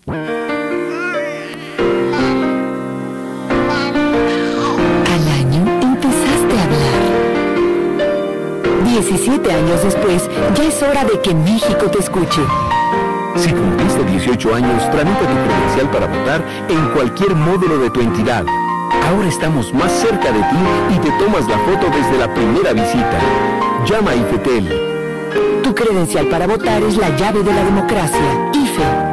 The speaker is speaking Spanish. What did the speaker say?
Al año empezaste a hablar. 17 años después, ya es hora de que México te escuche. Si cumpliste 18 años, tramita tu credencial para votar en cualquier módulo de tu entidad. Ahora estamos más cerca de ti y te tomas la foto desde la primera visita. Llama a IFETEL. Tu credencial para votar es la llave de la democracia. IFE.